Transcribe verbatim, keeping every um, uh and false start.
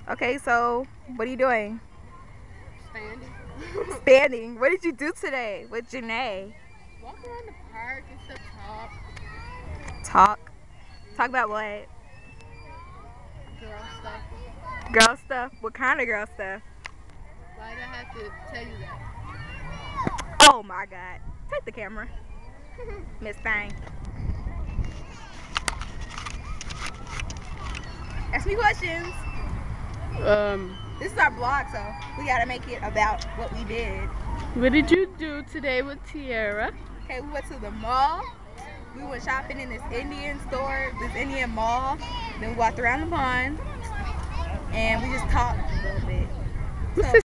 Okay, so what are you doing? Standing. Standing. What did you do today with Jeannay? Walk around the park and stuff, talk. Talk. Talk about what? Girl stuff. Girl stuff? What kind of girl stuff? Why did I have to tell you that? Oh my god. Take the camera. Miss Bang. Ask me questions. Um, This is our blog, so we gotta make it about what we did. what did you do today with Tiara? Okay, we went to the mall. We went shopping in this Indian store, this Indian mall. Then we walked around the pond, and we just talked a little bit. What's So, this